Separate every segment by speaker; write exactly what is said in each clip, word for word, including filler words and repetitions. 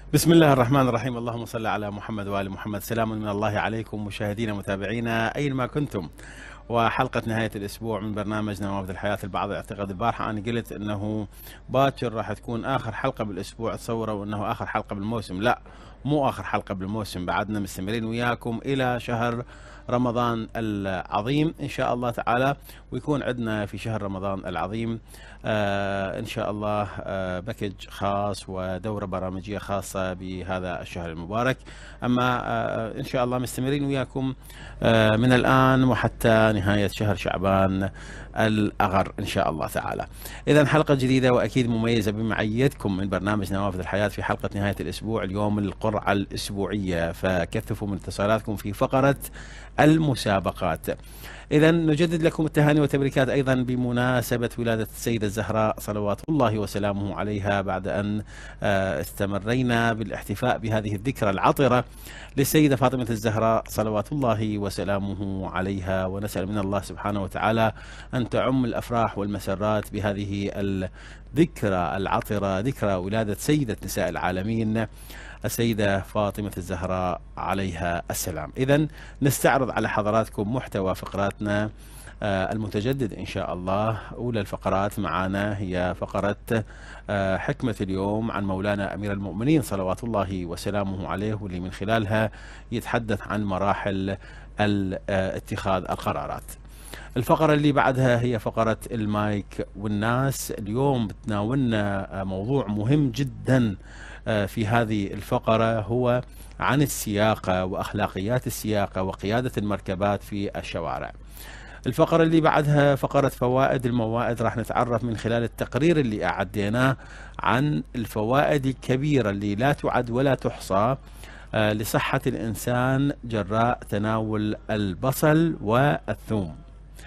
Speaker 1: بسم الله الرحمن الرحيم. اللهم صل على محمد وآل محمد. سلام من الله عليكم مشاهدينا متابعينا أينما كنتم. وحلقة نهاية الأسبوع من برنامج نوافذ الحياة. البعض اعتقد البارحة أنا قلت أنه باكر راح تكون آخر حلقة بالأسبوع، تصوروا أنه آخر حلقة بالموسم. لا، مو آخر حلقة بالموسم، بعدنا مستمرين وياكم إلى شهر رمضان العظيم إن شاء الله تعالى. ويكون عندنا في شهر رمضان العظيم آه إن شاء الله آه باكج خاص ودورة برامجية خاصة بهذا الشهر المبارك. أما آه إن شاء الله مستمرين وياكم آه من الآن وحتى نهاية شهر شعبان الأغر إن شاء الله تعالى. إذا حلقة جديدة وأكيد مميزة بمعيتكم من برنامج نوافذ الحياة في حلقة نهاية الأسبوع. اليوم القرعة الأسبوعية، فكثفوا من اتصالاتكم في فقرة المسابقات. إذا نجدد لكم التهاني والتبريكات أيضا بمناسبة ولادة السيدة الزهراء صلوات الله وسلامه عليها، بعد أن استمرينا بالاحتفاء بهذه الذكرى العطرة للسيدة فاطمة الزهراء صلوات الله وسلامه عليها. ونسأل من الله سبحانه وتعالى أن تعم الأفراح والمسرات بهذه الذكرى العطرة، ذكرى ولادة سيدة نساء العالمين السيدة فاطمة الزهراء عليها السلام. إذن نستعرض على حضراتكم محتوى فقراتنا المتجدد إن شاء الله. أولى الفقرات معنا هي فقرة حكمة اليوم عن مولانا أمير المؤمنين صلوات الله وسلامه عليه، واللي من خلالها يتحدث عن مراحل اتخاذ القرارات. الفقرة اللي بعدها هي فقرة المايك والناس. اليوم بتناولنا موضوع مهم جدا في هذه الفقرة، هو عن السياقة وأخلاقيات السياقة وقيادة المركبات في الشوارع. الفقرة اللي بعدها فقرة فوائد الموائد، راح نتعرف من خلال التقرير اللي أعديناه عن الفوائد الكبيرة اللي لا تعد ولا تحصى لصحة الإنسان جراء تناول البصل والثوم.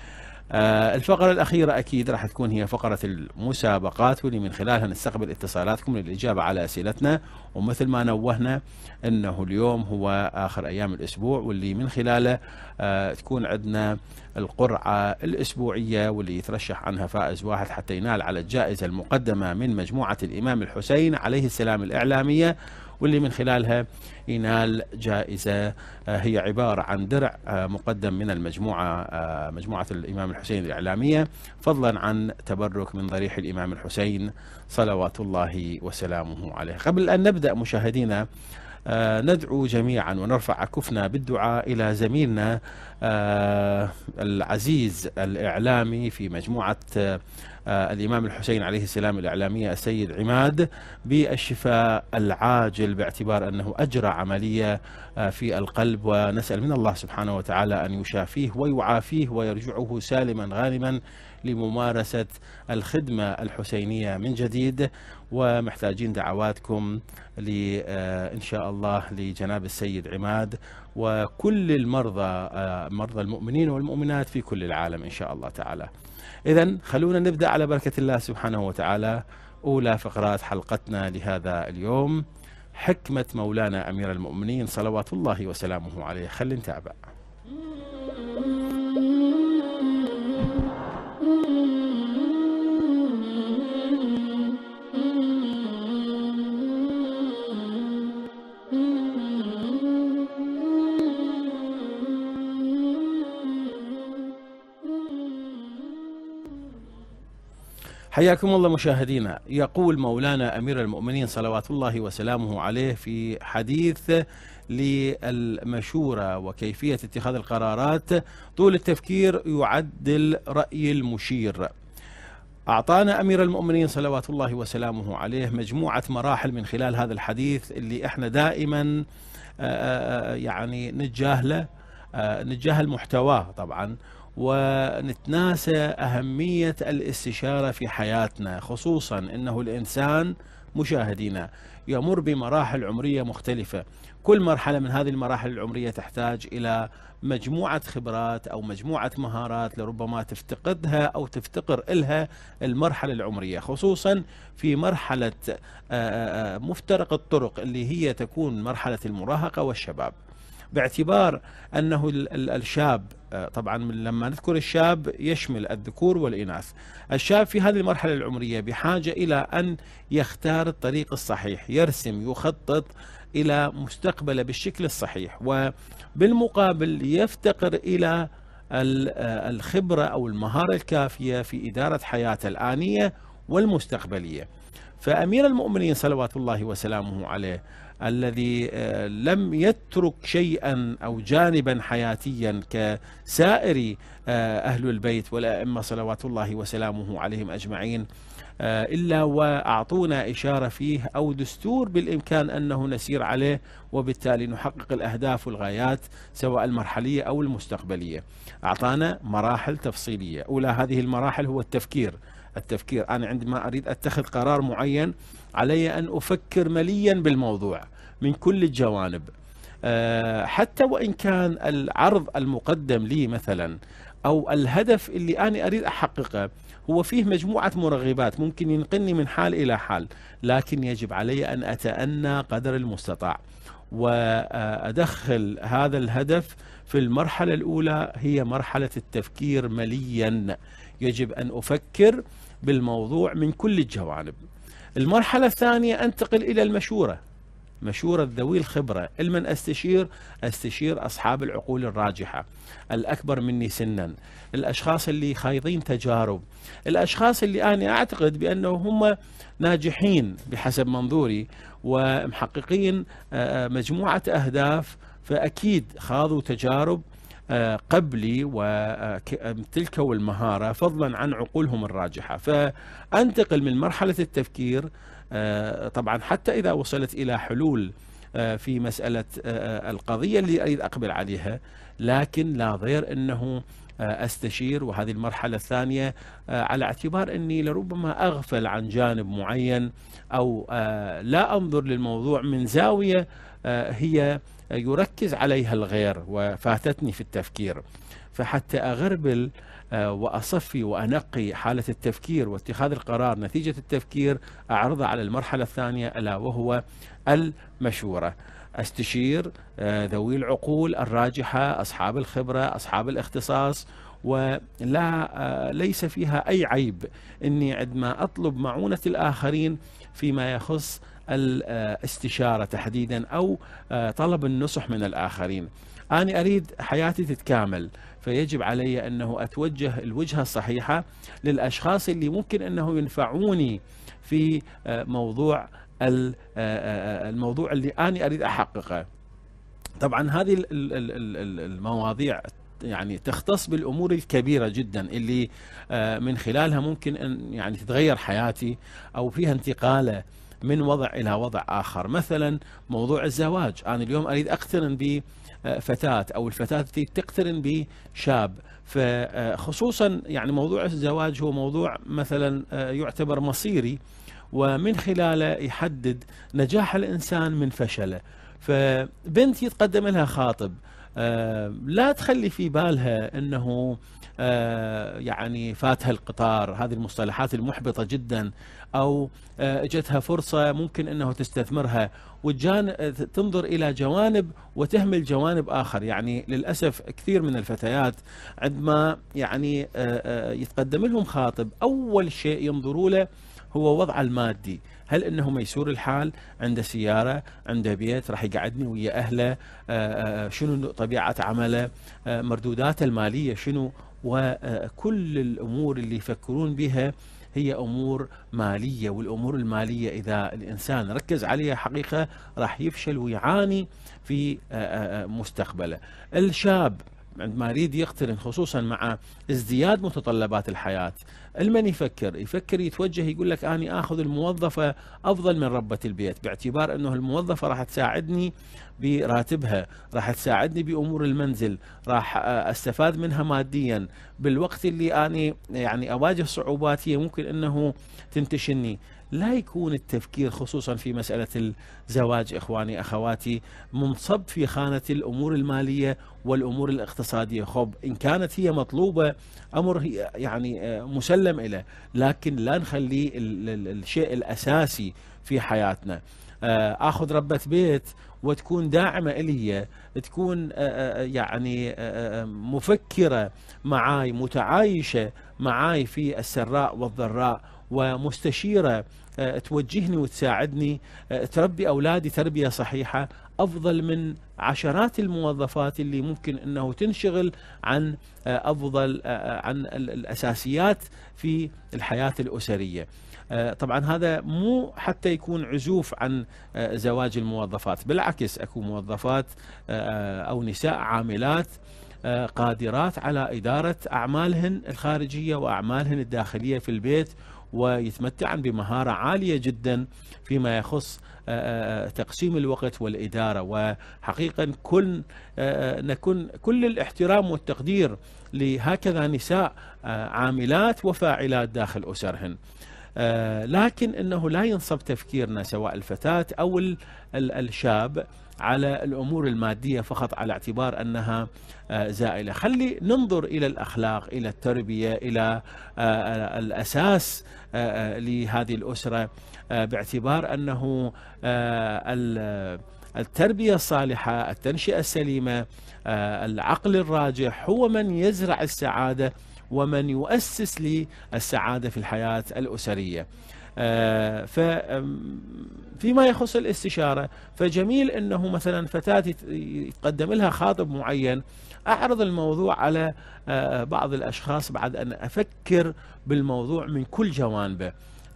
Speaker 1: آه الفقرة الأخيرة أكيد راح تكون هي فقرة المسابقات، واللي من خلالها نستقبل اتصالاتكم للإجابة على أسئلتنا. ومثل ما نوهنا أنه اليوم هو آخر أيام الأسبوع، واللي من خلاله آه تكون عندنا القرعة الأسبوعية، واللي يترشح عنها فائز واحد حتى ينال على الجائزة المقدمة من مجموعة الإمام الحسين عليه السلام الإعلامية، واللي من خلالها ينال جائزة هي عبارة عن درع مقدم من المجموعة مجموعة الإمام الحسين الإعلامية، فضلا عن تبرك من ضريح الإمام الحسين صلوات الله وسلامه عليه. قبل أن نبدأ مشاهدينا ندعو جميعا ونرفع أكفنا بالدعاء إلى زميلنا العزيز الإعلامي في مجموعة الإمام الحسين عليه السلام الإعلامية السيد عماد بالشفاء العاجل، باعتبار أنه أجرى عملية في القلب، ونسأل من الله سبحانه وتعالى أن يشافيه ويعافيه ويرجعه سالما غانما لممارسة الخدمة الحسينية من جديد. ومحتاجين دعواتكم إن شاء الله لجناب السيد عماد وكل المرضى مرضى المؤمنين والمؤمنات في كل العالم إن شاء الله تعالى. إذن خلونا نبدأ على بركة الله سبحانه وتعالى. أولى فقرات حلقتنا لهذا اليوم حكمة مولانا أمير المؤمنين صلوات الله وسلامه عليه. خلي نتابع. حياكم الله مشاهدينا. يقول مولانا أمير المؤمنين صلوات الله وسلامه عليه في حديث للمشورة وكيفية اتخاذ القرارات: طول التفكير يعدل رأي المشير. أعطانا أمير المؤمنين صلوات الله وسلامه عليه مجموعة مراحل من خلال هذا الحديث، اللي احنا دائما يعني نتجاهله نتجاهل محتواه طبعا، ونتناسى أهمية الاستشارة في حياتنا، خصوصا أنه الإنسان مشاهدينا يمر بمراحل عمرية مختلفة. كل مرحلة من هذه المراحل العمرية تحتاج إلى مجموعة خبرات أو مجموعة مهارات لربما تفتقدها أو تفتقر إلها المرحلة العمرية، خصوصا في مرحلة مفترق الطرق اللي هي تكون مرحلة المراهقة والشباب. باعتبار أنه الشاب، طبعا لما نذكر الشاب يشمل الذكور والإناث. الشاب في هذه المرحلة العمرية بحاجة إلى أن يختار الطريق الصحيح، يرسم يخطط إلى مستقبله بالشكل الصحيح، وبالمقابل يفتقر إلى الخبرة أو المهارة الكافية في إدارة حياته الآنية والمستقبلية. فأمير المؤمنين صلوات الله وسلامه عليه الذي لم يترك شيئا أو جانبا حياتيا كسائر أهل البيت والأئمة صلوات الله وسلامه عليهم أجمعين، إلا وأعطونا إشارة فيه أو دستور بالإمكان أنه نسير عليه، وبالتالي نحقق الأهداف والغايات سواء المرحلية أو المستقبلية. أعطانا مراحل تفصيلية. أولى هذه المراحل هو التفكير. التفكير، أنا عندما أريد أتخذ قرار معين علي أن أفكر مليا بالموضوع من كل الجوانب، حتى وإن كان العرض المقدم لي مثلا أو الهدف اللي أنا أريد أحققه هو فيه مجموعة مرغبات ممكن ينقلني من حال إلى حال، لكن يجب علي أن أتأنى قدر المستطاع وأدخل هذا الهدف في المرحلة الأولى، هي مرحلة التفكير مليا. يجب أن أفكر بالموضوع من كل الجوانب. المرحلة الثانية أنتقل إلى المشورة، مشورة ذوي الخبرة. لمن أستشير؟ أستشير أصحاب العقول الراجحة، الأكبر مني سنا، الأشخاص اللي خايضين تجارب، الأشخاص اللي أنا أعتقد بأنه هم ناجحين بحسب منظوري ومحققين مجموعة أهداف، فأكيد خاضوا تجارب قبلي وتلك والمهارة فضلا عن عقولهم الراجحة. فأنتقل من مرحلة التفكير، طبعا حتى إذا وصلت إلى حلول في مسألة القضية اللي أريد أقبل عليها، لكن لا ضير أنه أستشير، وهذه المرحلة الثانية على اعتبار أني لربما أغفل عن جانب معين أو لا أنظر للموضوع من زاوية هي يركز عليها الغير وفاتتني في التفكير، فحتى أغربل وأصفي وأنقي حالة التفكير واتخاذ القرار نتيجة التفكير، أعرضها على المرحلة الثانية ألا وهو المشورة. أستشير ذوي العقول الراجحة، أصحاب الخبرة، أصحاب الاختصاص، ولا ليس فيها أي عيب أني عندما أطلب معونة الآخرين فيما يخص الاستشارة تحديدا أو طلب النصح من الآخرين. أنا أريد حياتي تتكامل، فيجب علي أنه أتوجه الوجهة الصحيحة للأشخاص اللي ممكن أنه ينفعوني في موضوع الموضوع اللي أنا أريد أحققه. طبعا هذه المواضيع يعني تختص بالأمور الكبيرة جدا اللي من خلالها ممكن أن يعني تتغير حياتي أو فيها انتقالة من وضع إلى وضع آخر. مثلا موضوع الزواج، أنا اليوم أريد أقترن بفتاة أو الفتاة تقترن بشاب، فخصوصا يعني موضوع الزواج هو موضوع مثلا يعتبر مصيري، ومن خلاله يحدد نجاح الإنسان من فشله. فبنت يتقدم لها خاطب، لا تخلي في بالها أنه يعني فاتها القطار، هذه المصطلحات المحبطة جدا، أو اجتها فرصة ممكن أنه تستثمرها وتنظر إلى جوانب وتهمل جوانب آخر. يعني للأسف كثير من الفتيات عندما يعني يتقدم لهم خاطب أول شيء ينظروا له هو وضع المادي، هل انه ميسور الحال، عنده سيارة، عنده بيت، راح يقعدني ويا اهله، شنو طبيعة عمله، مردوداته المالية شنو، وكل الامور اللي يفكرون بها هي امور مالية. والامور المالية اذا الانسان ركز عليها حقيقة راح يفشل ويعاني في مستقبله. الشاب عندما يريد يقترن خصوصا مع ازدياد متطلبات الحياة، المن يفكر يفكر يتوجه يقول لك أنا آخذ الموظفة أفضل من ربة البيت، باعتبار أنه الموظفة راح تساعدني براتبها، راح تساعدني بأمور المنزل، راح أستفاد منها ماديا، بالوقت اللي أنا يعني أواجه صعوبات هي ممكن أنه تنتشني. لا يكون التفكير خصوصا في مسألة الزواج إخواني أخواتي منصب في خانة الأمور المالية والأمور الاقتصادية. خب إن كانت هي مطلوبة أمر يعني مسلم إليه، لكن لا نخليه الشيء الأساسي في حياتنا. اخذ ربة بيت وتكون داعمة إلي، تكون يعني مفكرة معاي، متعايشة معاي في السراء والضراء، ومستشيرة توجهني وتساعدني، تربي أولادي تربية صحيحة، أفضل من عشرات الموظفات اللي ممكن أنه تنشغل عن أفضل عن الأساسيات في الحياة الأسرية. طبعا هذا مو حتى يكون عزوف عن زواج الموظفات، بالعكس أكو موظفات أو نساء عاملات قادرات على إدارة أعمالهن الخارجية وأعمالهن الداخلية في البيت، ويتمتعن بمهارة عالية جدا فيما يخص تقسيم الوقت والإدارة. وحقيقة كل نكون كل الاحترام والتقدير لهكذا نساء عاملات وفاعلات داخل أسرهن. لكن أنه لا ينصب تفكيرنا سواء الفتاة أو الشاب على الأمور المادية فقط على اعتبار أنها زائلة. خلي ننظر إلى الأخلاق، إلى التربية، إلى الأساس لهذه الأسرة، باعتبار أنه التربية الصالحة، التنشئة السليمة، العقل الراجح هو من يزرع السعادة ومن يؤسس للسعادة في الحياة الأسرية. فيما يخص الاستشارة، فجميل أنه مثلا فتاة يتقدم لها خاطب معين، أعرض الموضوع على بعض الأشخاص بعد أن أفكر بالموضوع من كل جوانبه،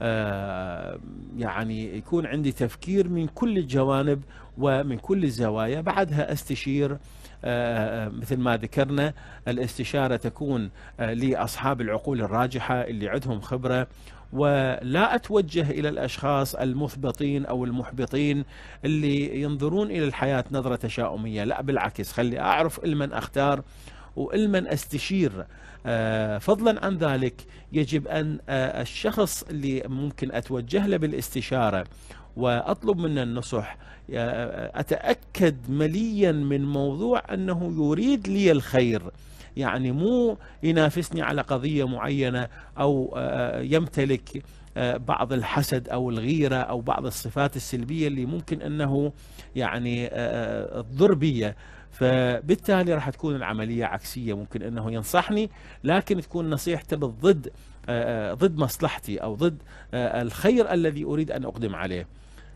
Speaker 1: يعني يكون عندي تفكير من كل الجوانب ومن كل الزوايا، بعدها استشير. مثل ما ذكرنا الاستشارة تكون لأصحاب العقول الراجحة اللي عندهم خبرة، ولا أتوجه إلى الأشخاص المثبطين أو المحبطين اللي ينظرون إلى الحياة نظرة تشاؤمية. لا بالعكس، خلي أعرف لمن أختار ولمن أستشير. فضلا عن ذلك يجب أن الشخص اللي ممكن أتوجه له بالاستشارة وأطلب منه النصح أتأكد مليا من موضوع أنه يريد لي الخير، يعني مو ينافسني على قضية معينة أو يمتلك بعض الحسد أو الغيرة أو بعض الصفات السلبية اللي ممكن أنه يعني تضر بي. فبالتالي راح تكون العملية عكسية، ممكن أنه ينصحني لكن تكون نصيحته بالضد، ضد مصلحتي أو ضد الخير الذي أريد أن أقدم عليه.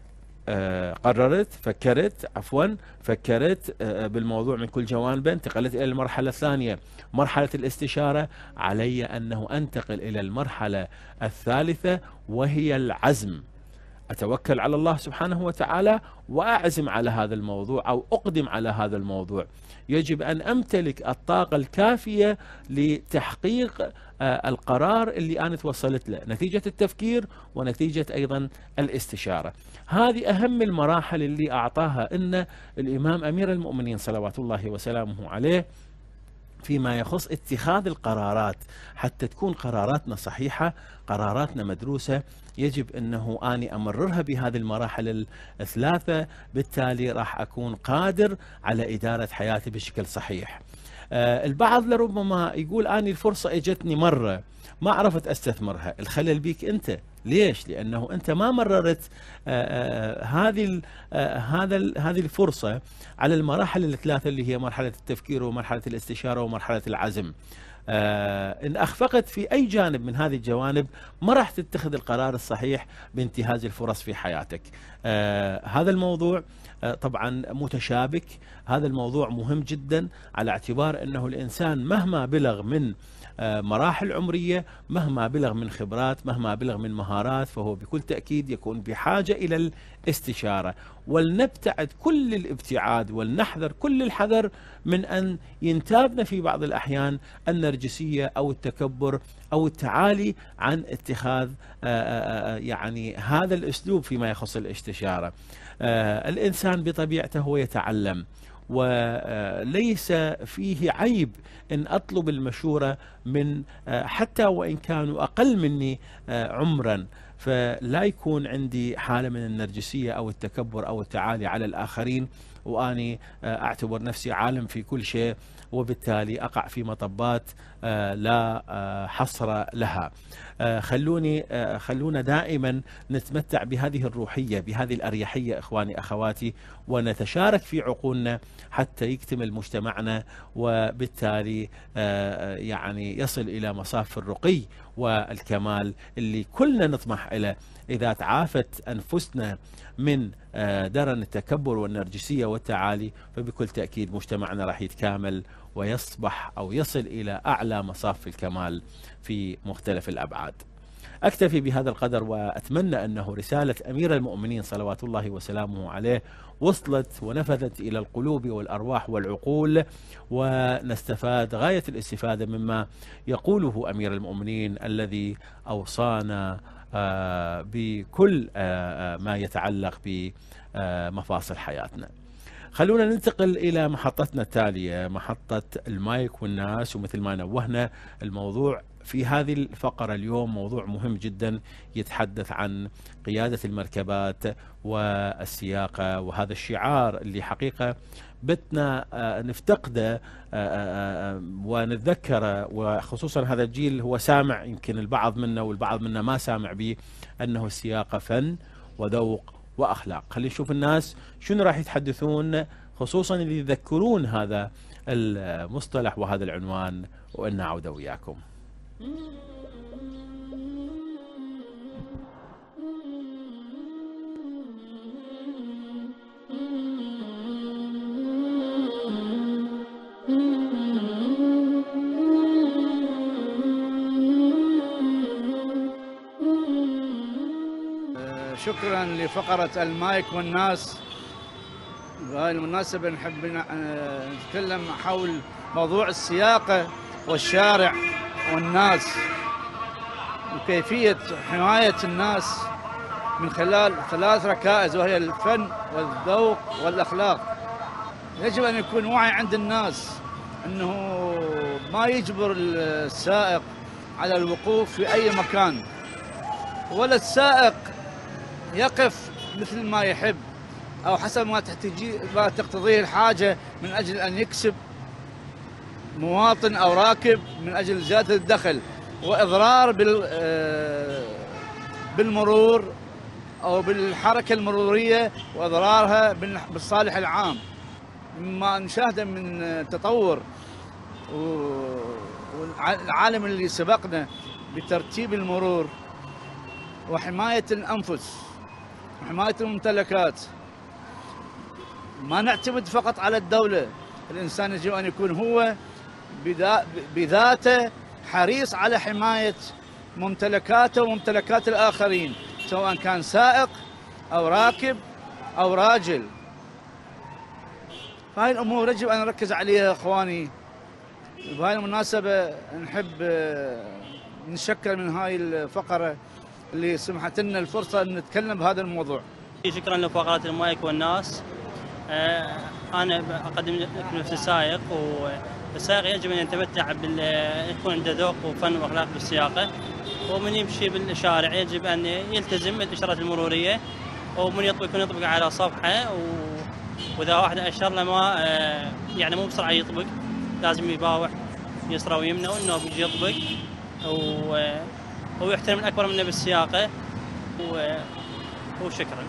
Speaker 1: قررت فكرت عفوا فكرت بالموضوع من كل جوانبه، انتقلت إلى المرحلة الثانية مرحلة الاستشارة. علي أنه أنتقل إلى المرحلة الثالثة وهي العزم. أتوكل على الله سبحانه وتعالى وأعزم على هذا الموضوع أو أقدم على هذا الموضوع. يجب أن أمتلك الطاقة الكافية لتحقيق القرار اللي أنا توصلت له نتيجة التفكير ونتيجة أيضا الاستشارة. هذه أهم المراحل اللي أعطاها إن الإمام أمير المؤمنين صلوات الله وسلامه عليه فيما يخص اتخاذ القرارات. حتى تكون قراراتنا صحيحة، قراراتنا مدروسة، يجب أنه أني أمررها بهذه المراحل الثلاثة، بالتالي راح أكون قادر على إدارة حياتي بشكل صحيح. آه البعض لربما يقول أني الفرصة اجتني مرة ما عرفت أستثمرها. الخلل بيك أنت. ليش؟ لأنه أنت ما مررت آه آه هذه آه هذا هذه الفرصة على المراحل الثلاثة اللي هي مرحلة التفكير ومرحلة الاستشارة ومرحلة العزم. آه إن أخفقت في أي جانب من هذه الجوانب ما راح تتخذ القرار الصحيح بانتهاز الفرص في حياتك. آه هذا الموضوع آه طبعا متشابك، هذا الموضوع مهم جدا على اعتبار أنه الإنسان مهما بلغ من آه مراحل عمرية، مهما بلغ من خبرات، مهما بلغ من مهارات، فهو بكل تأكيد يكون بحاجة إلى الاستشارة. ولنبتعد كل الابتعاد ولنحذر كل الحذر من أن ينتابنا في بعض الأحيان النرجسية أو التكبر أو التعالي عن اتخاذ يعني هذا الأسلوب فيما يخص الاستشارة. الإنسان بطبيعته هو يتعلم، وليس فيه عيب أن أطلب المشورة من حتى وإن كانوا أقل مني عمرا. فلا يكون عندي حالة من النرجسية أو التكبر أو التعالي على الآخرين، وأني أعتبر نفسي عالم في كل شيء، وبالتالي أقع في مطبات لا حصر لها. خلوني خلونا دائما نتمتع بهذه الروحية، بهذه الأريحية إخواني أخواتي، ونتشارك في عقولنا حتى يكتمل مجتمعنا، وبالتالي يعني يصل إلى مصاف الرقي والكمال اللي كلنا نطمح إليه. إذا تعافت أنفسنا من درن التكبر والنرجسية والتعالي، فبكل تأكيد مجتمعنا راح يتكامل ويصبح أو يصل إلى أعلى مصاف الكمال في مختلف الأبعاد. أكتفي بهذا القدر، وأتمنى أنه رسالة أمير المؤمنين صلوات الله وسلامه عليه وصلت ونفذت إلى القلوب والأرواح والعقول، ونستفاد غاية الاستفادة مما يقوله أمير المؤمنين الذي أوصانا بكل ما يتعلق بمفاصل حياتنا. خلونا ننتقل إلى محطتنا التالية، محطة المايك والناس. ومثل ما نوهنا، الموضوع في هذه الفقرة اليوم موضوع مهم جدا، يتحدث عن قيادة المركبات والسياقة، وهذا الشعار اللي حقيقة بتنا نفتقده ونتذكره، وخصوصا هذا الجيل هو سامع، يمكن البعض منا والبعض منا ما سامع به، أنه السياقة فن وذوق وأخلاق. خلينا نشوف الناس شنو راح يتحدثون، خصوصا اللي يذكرون هذا المصطلح وهذا العنوان، وإنا عودة وياكم.
Speaker 2: شكرا لفقرة المايك والناس. بهاي المناسبة نحب نتكلم حول موضوع السياقة والشارع والناس، وكيفية حماية الناس من خلال ثلاث ركائز، وهي الفن والذوق والأخلاق. يجب أن يكون وعي عند الناس أنه ما يجبر السائق على الوقوف في أي مكان، ولا السائق يقف مثل ما يحب أو حسب ما ما تقتضيه الحاجة من أجل أن يكسب مواطن أو راكب من أجل زيادة الدخل وإضرار بالمرور أو بالحركة المرورية وإضرارها بالصالح العام. مما نشاهده من تطور والعالم اللي سبقنا بترتيب المرور وحماية الأنفس وحماية الممتلكات. ما نعتمد فقط على الدولة، الإنسان يجب أن يكون هو بذاته حريص على حماية ممتلكاته وممتلكات الآخرين، سواء كان سائق أو راكب أو راجل. فهذه الأمور يجب أن نركز عليها إخواني. بهذه المناسبة نحب نشكر من هاي الفقرة اللي سمحت لنا الفرصة أن نتكلم بهذا الموضوع.
Speaker 3: شكرا لفقرة المايك والناس. أنا أقدم نفسي سائق، والسائق يجب أن يتمتع بال يكون عنده ذوق وفن وأخلاق بالسياقة، ومن يمشي بالشارع يجب أن يلتزم الإشارات المرورية، ومن يطبق يكون يطبق على صفحة، و... وإذا واحد أشار له ما يعني مو بسرعة يطبق، لازم يباوع يسرى ويمنى وإنه بيجي يطبق، و... ويحترم الأكبر منه بالسياقة، و... وشكرا.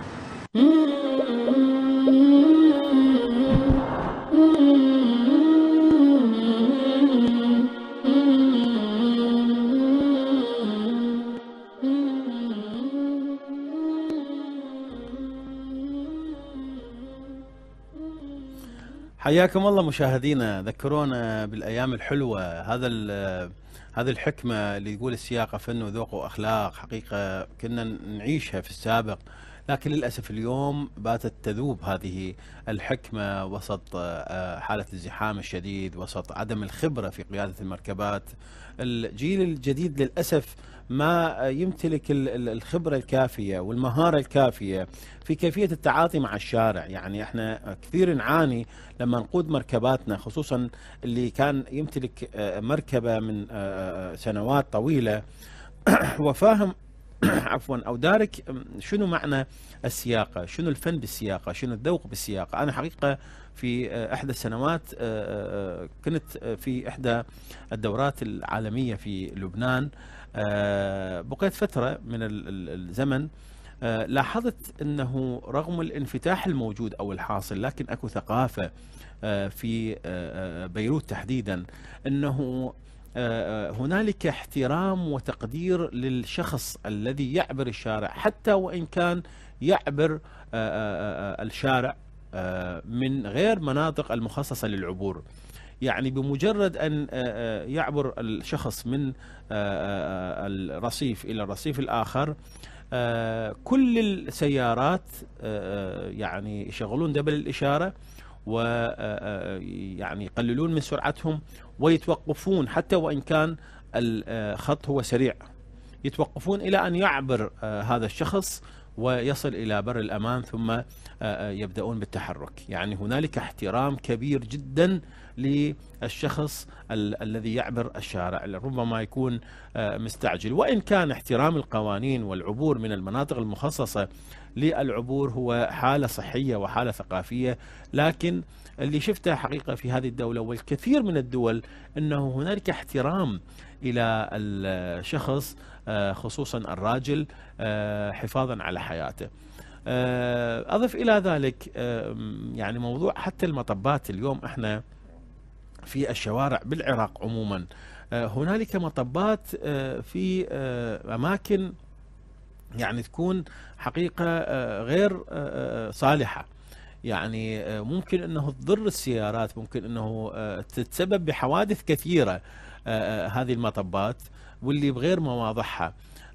Speaker 1: حياكم الله مشاهدينا. ذكرونا بالأيام الحلوة. هذا هذه الحكمة اللي يقول السياقة فن وذوق وأخلاق، حقيقة كنا نعيشها في السابق، لكن للأسف اليوم باتت تذوب هذه الحكمة وسط حالة الزحام الشديد، وسط عدم الخبرة في قيادة المركبات. الجيل الجديد للأسف ما يمتلك الخبرة الكافية والمهارة الكافية في كيفية التعاطي مع الشارع. يعني احنا كثير نعاني لما نقود مركباتنا، خصوصا اللي كان يمتلك مركبة من سنوات طويلة وفاهم عفوا أو دارك شنو معنى السياقة، شنو الفن بالسياقة، شنو الذوق بالسياقة. أنا حقيقة في إحدى السنوات كنت في إحدى الدورات العالمية في لبنان، بقيت فترة من الزمن، لاحظت أنه رغم الانفتاح الموجود أو الحاصل، لكن أكو ثقافة في بيروت تحديدا، أنه هنالك احترام وتقدير للشخص الذي يعبر الشارع، حتى وإن كان يعبر الشارع من غير مناطق المخصصة للعبور. يعني بمجرد أن يعبر الشخص من الرصيف إلى الرصيف الآخر، كل السيارات يعني يشغلون دبل الإشارة، ويعني يقللون من سرعتهم ويتوقفون، حتى وإن كان الخط هو سريع، يتوقفون إلى أن يعبر هذا الشخص ويصل إلى بر الأمان، ثم يبدأون بالتحرك. يعني هنالك احترام كبير جدا للشخص ال الذي يعبر الشارع، ربما يكون مستعجل، وإن كان احترام القوانين والعبور من المناطق المخصصة للعبور هو حالة صحية وحالة ثقافية. لكن اللي شفته حقيقة في هذه الدولة والكثير من الدول أنه هنالك احترام إلى الشخص، خصوصا الراجل، حفاظا على حياته. أضف إلى ذلك يعني موضوع حتى المطبات. اليوم احنا في الشوارع بالعراق عموما هنالك مطبات في أماكن يعني تكون حقيقة غير صالحة، يعني ممكن أنه تضر السيارات، ممكن أنه تتسبب بحوادث كثيرة هذه المطبات واللي بغير مواضعها.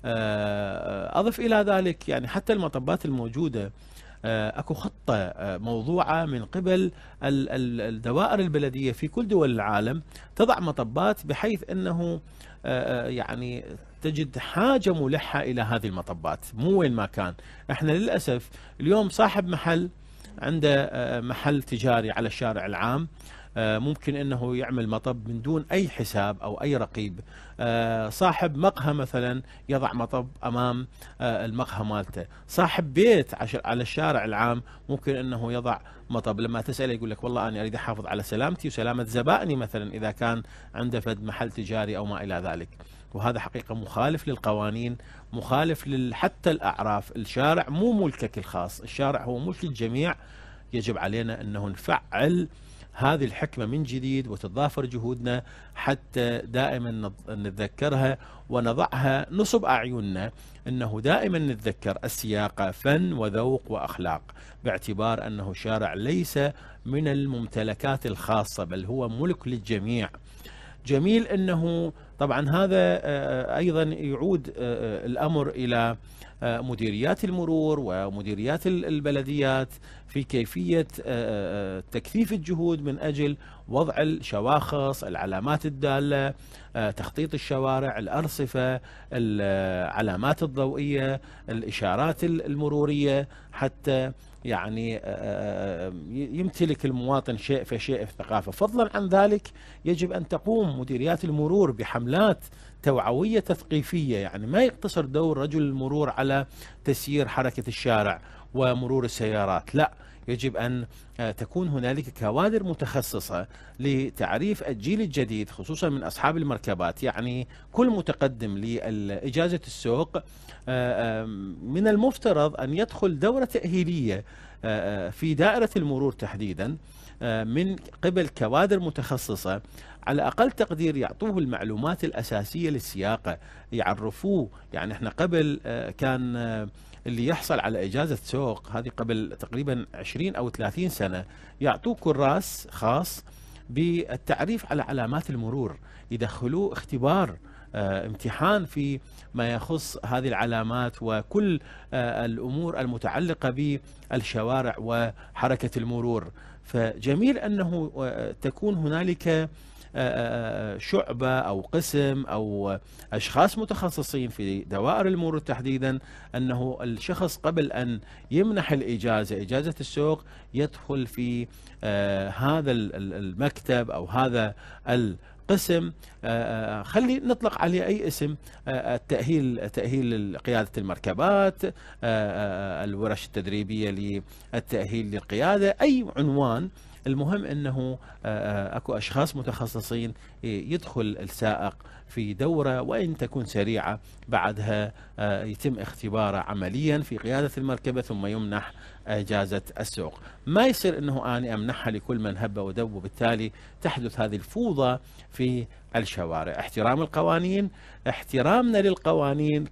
Speaker 1: أضف إلى ذلك يعني حتى المطبات الموجودة أكو خطة موضوعة من قبل الدوائر البلدية في كل دول العالم، تضع مطبات بحيث أنه يعني تجد حاجة ملحة إلى هذه المطبات مو وين ما كان. احنا للأسف اليوم صاحب محل عنده محل تجاري على الشارع العام ممكن انه يعمل مطب من دون اي حساب او اي رقيب. صاحب مقهى مثلا يضع مطب امام المقهى مالته. صاحب بيت على الشارع العام ممكن انه يضع مطب، لما تسأله يقول لك والله انا اريد احافظ على سلامتي وسلامة زبائني مثلا اذا كان عنده فد محل تجاري او ما الى ذلك. وهذا حقيقة مخالف للقوانين، مخالف حتى الأعراف. الشارع مو ملكك الخاص، الشارع هو ملك الجميع. يجب علينا أنه نفعل هذه الحكمة من جديد وتتضافر جهودنا حتى دائما نتذكرها ونضعها نصب أعيننا، أنه دائما نتذكر السياقة فن وذوق وأخلاق، باعتبار أنه الشارع ليس من الممتلكات الخاصة بل هو ملك للجميع. جميل أنه طبعا هذا أيضا يعود الأمر إلى مديريات المرور ومديريات البلديات في كيفية تكثيف الجهود من أجل وضع الشواخص، العلامات الدالة، تخطيط الشوارع، الأرصفة، العلامات الضوئية، الإشارات المرورية، حتى يعني يمتلك المواطن شيء فشيء في الثقافة. فضلا عن ذلك يجب أن تقوم مديريات المرور بحملات توعوية تثقيفية، يعني ما يقتصر دور رجل المرور على تسيير حركة الشارع ومرور السيارات، لا، يجب أن تكون هنالك كوادر متخصصة لتعريف الجيل الجديد خصوصا من أصحاب المركبات. يعني كل متقدم لإجازة السوق من المفترض أن يدخل دورة تأهيلية في دائرة المرور تحديدا من قبل كوادر متخصصة، على أقل تقدير يعطوه المعلومات الأساسية للسياقة، يعرفوه. يعني احنا قبل كان اللي يحصل على إجازة سوق هذه قبل تقريبا عشرين أو ثلاثين سنة يعطوه كراس خاص بالتعريف على علامات المرور، يدخلوه اختبار امتحان في ما يخص هذه العلامات وكل الأمور المتعلقة بالشوارع وحركة المرور. فجميل أنه تكون هنالك شعبة أو قسم أو أشخاص متخصصين في دوائر المرور تحديدا، أنه الشخص قبل أن يمنح الإجازة إجازة السوق يدخل في هذا المكتب أو هذا قسم خلي نطلق عليه أي اسم، التأهيل تأهيل قيادة المركبات، الورش التدريبية للتأهيل للقيادة، أي عنوان. المهم أنه أكو أشخاص متخصصين يدخل السائق في دورة وإن تكون سريعة، بعدها يتم اختباره عمليا في قيادة المركبة ثم يمنح إجازة السوق. ما يصير أنه أنا أمنحها لكل من هب ودب، وبالتالي تحدث هذه الفوضى في الشوارع. احترام القوانين، احترامنا للقوانين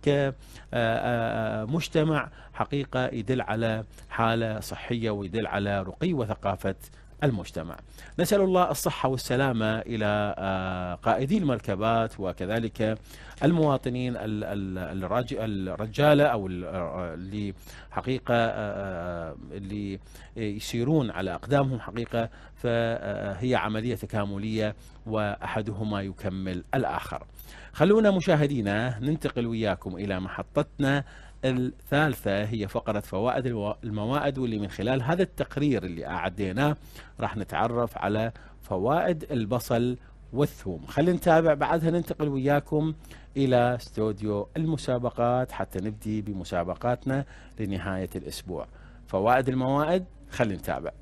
Speaker 1: كمجتمع حقيقة يدل على حالة صحية ويدل على رقي وثقافة المجتمع. نسأل الله الصحة والسلامة إلى قائدي المركبات وكذلك المواطنين الرجالة أو اللي حقيقة اللي يسيرون على أقدامهم حقيقة، فهي عملية تكاملية وأحدهما يكمل الآخر. خلونا مشاهدينا ننتقل وياكم إلى محطتنا الثالثة، هي فقرة فوائد الموائد، واللي من خلال هذا التقرير اللي أعديناه راح نتعرف على فوائد البصل والثوم. خلينا نتابع، بعدها ننتقل وياكم إلى استوديو المسابقات حتى نبدي بمسابقاتنا لنهاية الأسبوع. فوائد الموائد، خلينا نتابع.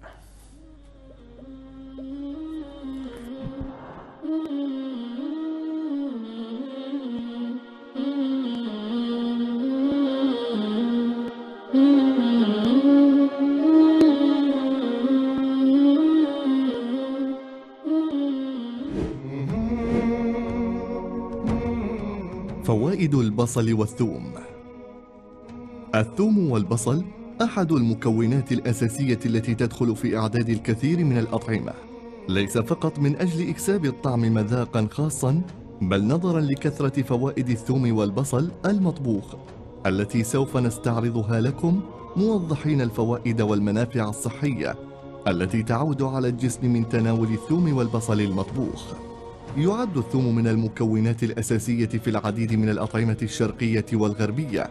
Speaker 4: فوائد البصل والثوم. الثوم والبصل أحد المكونات الأساسية التي تدخل في إعداد الكثير من الأطعمة، ليس فقط من أجل إكساب الطعم مذاقا خاصا، بل نظرا لكثرة فوائد الثوم والبصل المطبوخ التي سوف نستعرضها لكم، موضحين الفوائد والمنافع الصحية التي تعود على الجسم من تناول الثوم والبصل المطبوخ. يعد الثوم من المكونات الأساسية في العديد من الأطعمة الشرقية والغربية،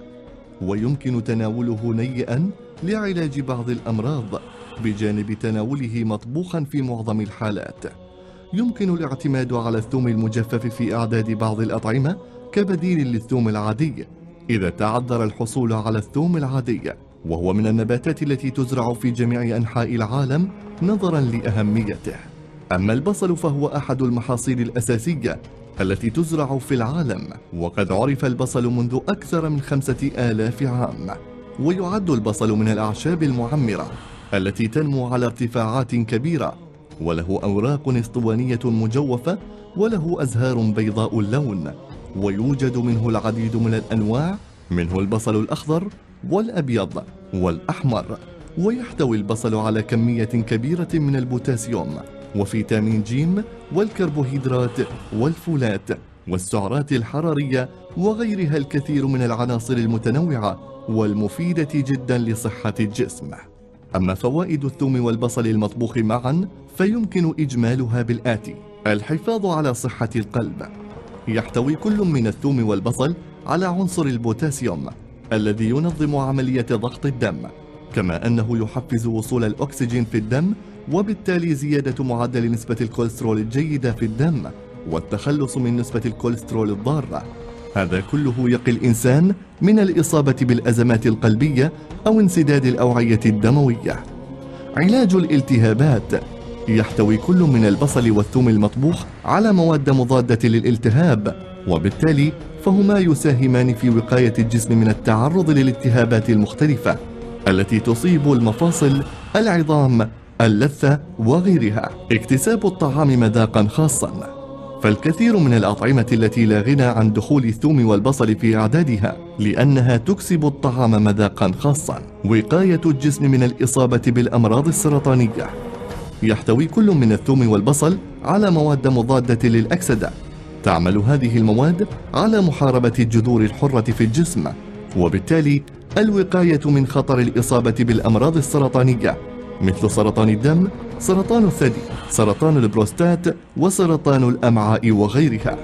Speaker 4: ويمكن تناوله نيئا لعلاج بعض الأمراض بجانب تناوله مطبوخا في معظم الحالات. يمكن الاعتماد على الثوم المجفف في إعداد بعض الأطعمة كبديل للثوم العادي إذا تعذر الحصول على الثوم العادي، وهو من النباتات التي تزرع في جميع أنحاء العالم نظرا لأهميته. أما البصل فهو أحد المحاصيل الأساسية التي تزرع في العالم، وقد عرف البصل منذ أكثر من خمسة آلاف عام، ويعد البصل من الأعشاب المعمرة التي تنمو على ارتفاعات كبيرة، وله أوراق اسطوانية مجوفة، وله أزهار بيضاء اللون، ويوجد منه العديد من الأنواع، منه البصل الأخضر والأبيض والأحمر. ويحتوي البصل على كمية كبيرة من البوتاسيوم وفيتامين جيم والكربوهيدرات والفولات والسعرات الحرارية وغيرها الكثير من العناصر المتنوعة والمفيدة جدا لصحة الجسم. أما فوائد الثوم والبصل المطبوخ معا فيمكن إجمالها بالآتي: الحفاظ على صحة القلب. يحتوي كل من الثوم والبصل على عنصر البوتاسيوم الذي ينظم عملية ضغط الدم، كما أنه يحفز وصول الأكسجين في الدم، وبالتالي زيادة معدل نسبة الكوليسترول الجيدة في الدم والتخلص من نسبة الكوليسترول الضارة. هذا كله يقي الإنسان من الإصابة بالأزمات القلبية أو انسداد الأوعية الدموية. علاج الالتهابات. يحتوي كل من البصل والثوم المطبوخ على مواد مضادة للالتهاب، وبالتالي فهما يساهمان في وقاية الجسم من التعرض للالتهابات المختلفة التي تصيب المفاصل، العظام، اللثة وغيرها. اكتساب الطعام مذاقا خاصا. فالكثير من الأطعمة التي لا غنى عن دخول الثوم والبصل في إعدادها، لأنها تكسب الطعام مذاقا خاصا. وقاية الجسم من الإصابة بالأمراض السرطانية. يحتوي كل من الثوم والبصل على مواد مضادة للأكسدة. تعمل هذه المواد على محاربة الجذور الحرة في الجسم، وبالتالي الوقاية من خطر الإصابة بالأمراض السرطانية مثل سرطان الدم، سرطان الثدي، سرطان البروستات، وسرطان الأمعاء وغيرها.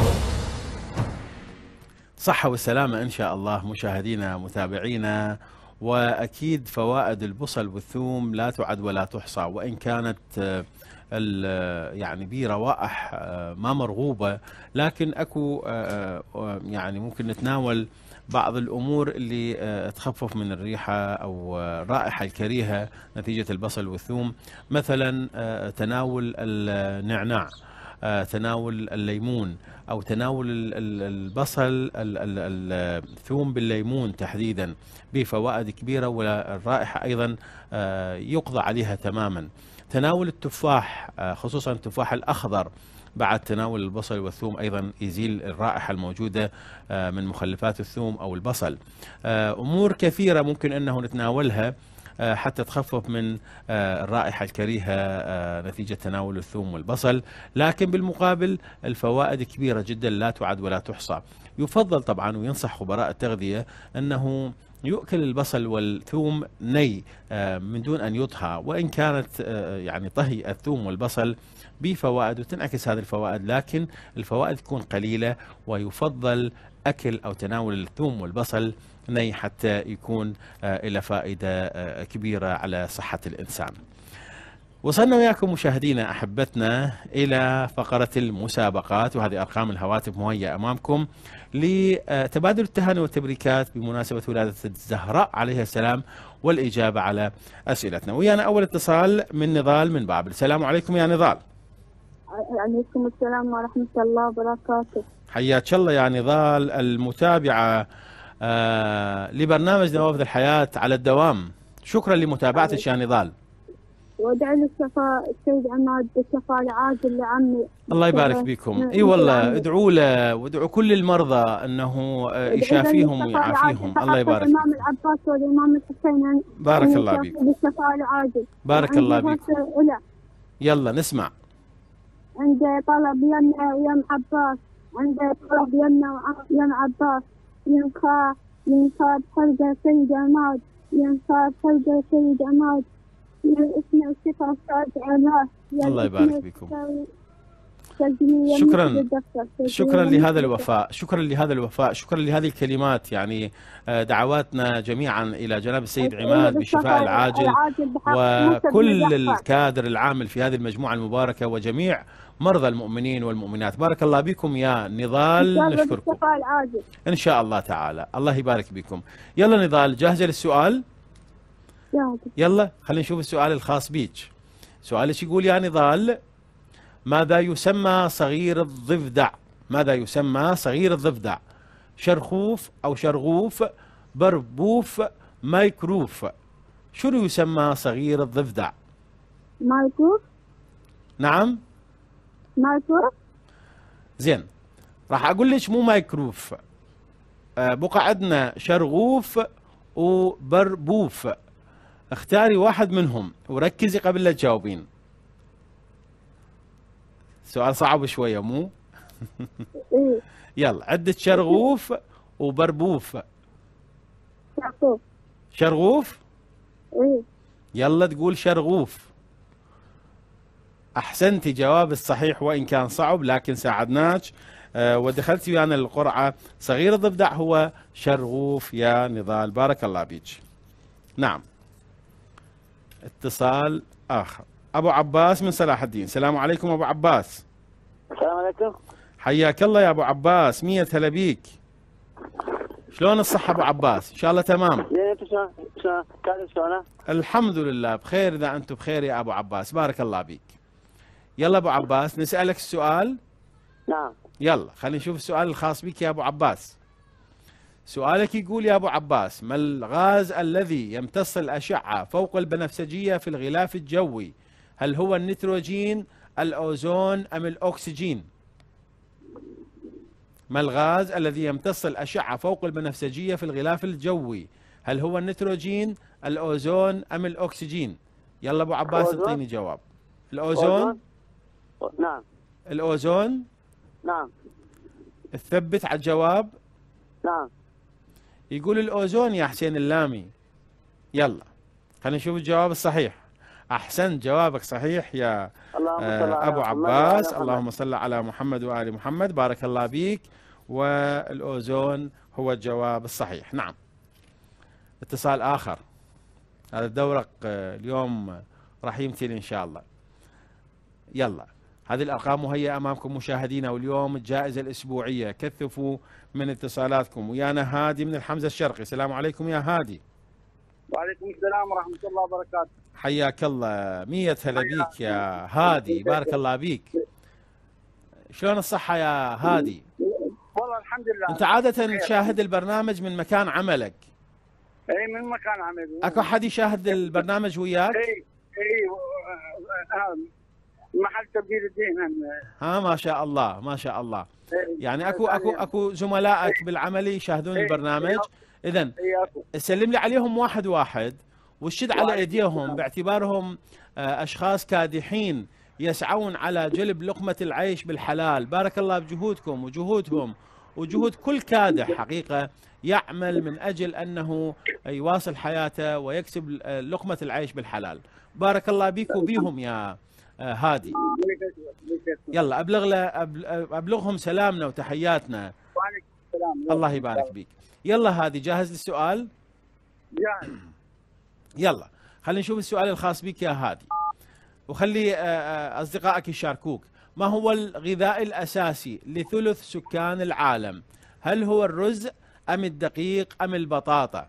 Speaker 1: صحة والسلامة إن شاء الله مشاهدينا متابعينا، وأكيد فوائد البصل والثوم لا تعد ولا تحصى، وإن كانت يعني بروائح ما مرغوبة، لكن أكو يعني ممكن نتناول بعض الأمور اللي تخفف من الريحة أو الرائحة الكريهة نتيجة البصل والثوم، مثلا تناول النعناع، تناول الليمون، أو تناول البصل الثوم بالليمون تحديدا بفوائد كبيرة، والرائحة أيضا يقضى عليها تماما. تناول التفاح خصوصا التفاح الأخضر بعد تناول البصل والثوم أيضا يزيل الرائحة الموجودة من مخلفات الثوم أو البصل. أمور كثيرة ممكن أنه نتناولها حتى تخفف من الرائحة الكريهة نتيجة تناول الثوم والبصل، لكن بالمقابل الفوائد كبيرة جدا لا تعد ولا تحصى. يفضل طبعا وينصح خبراء التغذية أنه يؤكل البصل والثوم ني من دون أن يطهى، وإن كانت يعني طهي الثوم والبصل بفوائد وتنعكس هذه الفوائد، لكن الفوائد تكون قليلة، ويفضل أكل أو تناول الثوم والبصل ني حتى يكون إلى فائدة كبيرة على صحة الإنسان. وصلنا وياكم مشاهدينا أحبتنا إلى فقرة المسابقات، وهذه أرقام الهواتف مهيئة أمامكم لتبادل التهاني والتبريكات بمناسبة ولادة الزهراء عليها السلام والإجابة على أسئلتنا. ويانا أول اتصال من نضال من بابل. السلام عليكم يا نضال.
Speaker 5: عليكم السلام ورحمة الله وبركاته.
Speaker 1: حياك الله يا نضال، المتابعة آه لبرنامج نوافذ الحياة على الدوام. شكرا لمتابعتك يا نضال.
Speaker 5: وادعي للشفاء السيد عماد بالشفاء العاجل لعمي. الله
Speaker 1: يبارك بكم. اي والله ادعوا له وادعوا كل المرضى انه يشافيهم ويعافيهم. الله يبارك.
Speaker 5: الامام العباس والامام الحسين
Speaker 1: بارك الله بك.
Speaker 5: بالشفاء العاجل.
Speaker 1: بارك الله بك. يلا نسمع.
Speaker 5: عند طلب يمنا ويم عباس، عند طلب يمنا ويم عباس، ينخاف ينخاف حلقة سيد عماد، ينخاف حلقة سيد عماد، اسمع الشفاء السعد علاه.
Speaker 1: الله يبارك بكم. شكرا شكرا لهذا الوفاء، شكرا لهذا الوفاء، شكرا لهذه الكلمات. يعني دعواتنا جميعا الى جناب السيد عماد بالشفاء العاجل، وكل الكادر العامل في هذه المجموعه المباركه، وجميع مرضى المؤمنين والمؤمنات. بارك الله بكم يا نضال، نشكركم ان شاء الله تعالى. الله يبارك بكم. يلا نضال، جاهزه للسؤال؟ يلا خلينا نشوف السؤال الخاص بيك. سؤالك يقول يا نضال: ماذا يسمى صغير الضفدع؟ ماذا يسمى صغير الضفدع؟ شرخوف أو شرغوف، بربوف، مايكروف. شنو يسمى صغير الضفدع؟
Speaker 5: مايكروف.
Speaker 1: نعم
Speaker 5: مايكروف.
Speaker 1: زين، راح أقول لك مو مايكروف، آه بقى عندنا شرغوف وبربوف، اختاري واحد منهم وركزي قبل لا تجاوبين. سؤال صعب شوية مو؟
Speaker 5: إيه.
Speaker 1: يلا، عدة شرغوف وبربوف.
Speaker 5: شرغوف.
Speaker 1: شرغوف؟
Speaker 5: إيه.
Speaker 1: يلا تقول شرغوف. أحسنتي، جواب الصحيح وإن كان صعب لكن ساعدناك آه ودخلتي ويانا القرعة. صغير الضفدع هو شرغوف يا نضال، بارك الله بيك. نعم، اتصال آخر. أبو عباس من صلاح الدين. السلام عليكم أبو عباس.
Speaker 6: السلام عليكم.
Speaker 1: حياك الله يا أبو عباس، مية هلا بيك. شلون الصحة أبو عباس؟ إن شاء الله تمام.
Speaker 6: شلون شلون شلون؟
Speaker 1: الحمد لله بخير، إذا أنتم بخير يا أبو عباس، بارك الله بيك. يلا أبو عباس نسألك السؤال.
Speaker 6: نعم.
Speaker 1: يلا خلينا نشوف السؤال الخاص بك يا أبو عباس. سؤالك يقول يا أبو عباس: ما الغاز الذي يمتص الأشعة فوق البنفسجية في الغلاف الجوي؟ هل هو النيتروجين، الأوزون، أم الأكسجين؟ ما الغاز الذي يمتص الأشعة فوق البنفسجية في الغلاف الجوي؟ هل هو النيتروجين، الأوزون، أم الأكسجين؟ يلا أبو عباس اعطيني جواب. الأوزون؟
Speaker 6: نعم.
Speaker 1: الأوزون؟
Speaker 6: نعم.
Speaker 1: تثبت على الجواب؟
Speaker 6: نعم.
Speaker 1: يقول الأوزون يا حسين اللامي. يلا خلينا نشوف الجواب الصحيح. أحسنت، جوابك صحيح يا آه أبو عباس. اللهم صل على محمد وآل محمد، بارك الله بيك. والأوزون هو الجواب الصحيح. نعم. اتصال آخر. هذا الدورق آه، اليوم راح يمتلي إن شاء الله. يلا هذه الأرقام مهيئة أمامكم مشاهدينا، واليوم الجائزة الأسبوعية. كثفوا من اتصالاتكم. ويانا هادي من الحمزة الشرقي. السلام عليكم يا هادي.
Speaker 7: وعليكم السلام ورحمة الله وبركاته.
Speaker 1: حياك الله، مية هلا بيك يا هادي، بارك الله بيك. شلون الصحة يا هادي؟
Speaker 7: والله الحمد لله.
Speaker 1: أنت عادة تشاهد البرنامج من مكان عملك؟
Speaker 7: اي من مكان عملي.
Speaker 1: أكو أحد يشاهد البرنامج وياك؟
Speaker 7: اي اي محل تبديل الدين.
Speaker 1: ها ما شاء الله ما شاء الله. يعني اكو اكو اكو زملائك بالعمل يشاهدون البرنامج. اذا سلم لي عليهم واحد واحد وشد على ايديهم باعتبارهم اشخاص كادحين يسعون على جلب لقمة العيش بالحلال. بارك الله بجهودكم وجهودهم وجهود كل كادح حقيقة يعمل من اجل انه يواصل حياته ويكسب لقمة العيش بالحلال. بارك الله بيك وبيهم يا هادي. يلا ابلغ له ابلغهم سلامنا وتحياتنا.
Speaker 7: وعليكم السلام.
Speaker 1: الله يبارك بيك. يلا هادي جاهز للسؤال؟
Speaker 7: جاهز.
Speaker 1: يلا خلينا نشوف السؤال الخاص بك يا هادي، وخلي اصدقائك يشاركوك. ما هو الغذاء الاساسي لثلث سكان العالم؟ هل هو الرز ام الدقيق ام البطاطا؟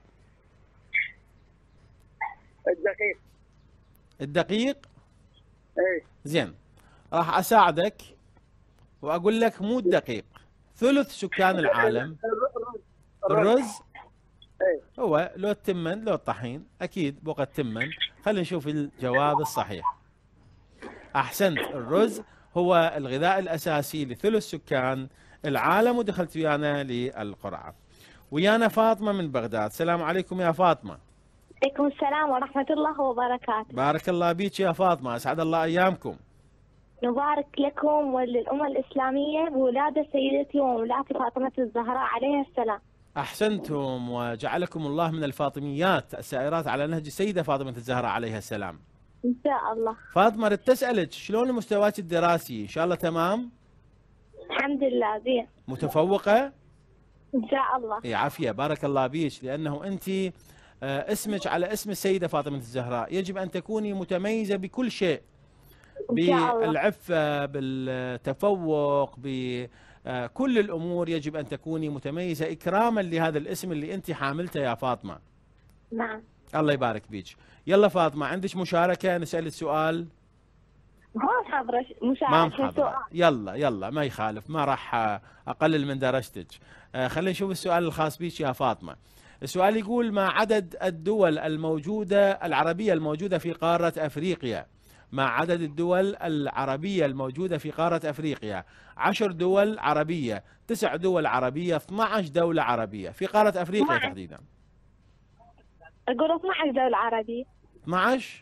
Speaker 7: الدقيق.
Speaker 1: الدقيق؟
Speaker 7: ايه
Speaker 1: زين، راح اساعدك واقول لك مو الدقيق. ثلث سكان العالم الرز.
Speaker 7: ايه
Speaker 1: هو لو التمن لو الطحين، اكيد بقى التمن. خلينا نشوف الجواب الصحيح. احسنت، الرز هو الغذاء الاساسي لثلث سكان العالم. ودخلت ويانا للقرعه. ويانا فاطمه من بغداد. السلام عليكم يا فاطمه.
Speaker 5: عليكم السلام ورحمة الله وبركاته.
Speaker 1: بارك الله بيك يا فاطمه، اسعد الله ايامكم.
Speaker 5: نبارك لكم وللأمة الإسلامية بولادة سيدتي ومولاتي فاطمة الزهراء عليها السلام.
Speaker 1: أحسنتم، وجعلكم الله من الفاطميات السائرات على نهج السيدة فاطمة الزهراء عليها السلام.
Speaker 5: إن شاء الله.
Speaker 1: فاطمة ردت أسألك شلون مستواك الدراسي؟ إن شاء الله تمام؟
Speaker 5: الحمد لله زين.
Speaker 1: متفوقة؟
Speaker 5: إن شاء الله.
Speaker 1: إي عافية، بارك الله بيك، لأنه أنت اسمك على اسم السيدة فاطمة الزهراء. يجب أن تكوني متميزة بكل شيء، بالعفة، بالتفوق، بكل الأمور. يجب أن تكوني متميزة إكراما لهذا الاسم اللي أنت حاملته يا فاطمة.
Speaker 5: نعم. الله
Speaker 1: الله يبارك بيك. يلا فاطمة، عندك مشاركة نسأل السؤال؟
Speaker 5: ما محاضرة مشاركة.
Speaker 1: ما محاضرة. يلا يلا ما يخالف، ما راح أقلل من درجتك. خلينا نشوف السؤال الخاص بيك يا فاطمة. السؤال يقول: ما عدد الدول الموجودة العربية الموجودة في قارة أفريقيا؟ ما عدد الدول العربية الموجودة في قارة أفريقيا؟ عشر دول عربية، تسع دول عربية، اثنتي عشرة دولة عربية في قارة أفريقيا تحديدا.
Speaker 5: أقول اثنتي عشرة دولة عربية.
Speaker 1: اثنتي عشرة؟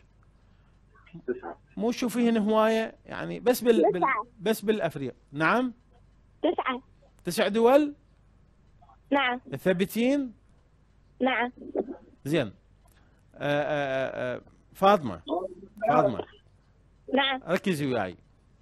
Speaker 1: مو شوفيهن هواية يعني، بس بال, بال... بس بالأفريق. نعم
Speaker 5: تسعة.
Speaker 1: تسع دول.
Speaker 5: نعم.
Speaker 1: تثبتين؟
Speaker 5: نعم.
Speaker 1: زين. آآ آآ فاطمة فاطمة
Speaker 5: نعم.
Speaker 1: ركزي وياي.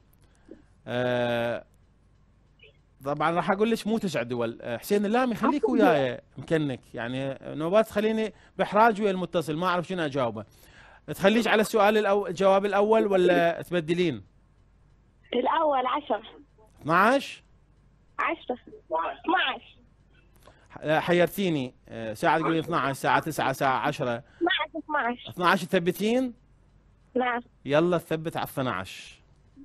Speaker 1: طبعا راح اقول لك مو تسع دول. حسين اللامي خليك وياي مكنك، يعني نوبات تخليني باحراج ويا المتصل، ما اعرف شنو اجاوبه. تخليك على السؤال الأول، الجواب الاول، ولا تبدلين؟
Speaker 5: الاول عشرة.
Speaker 1: اثنتي عشرة؟
Speaker 5: عشرة. اثنتي عشرة.
Speaker 1: حيرتيني، ساعة تقولين اثنتي عشرة، ساعة تسعة، ساعة عشرة.
Speaker 5: اثنتي عشرة. اثنتي عشرة.
Speaker 1: اثنتي عشرة تثبتين؟
Speaker 5: نعم.
Speaker 1: يلا تثبت على اثنتي عشرة.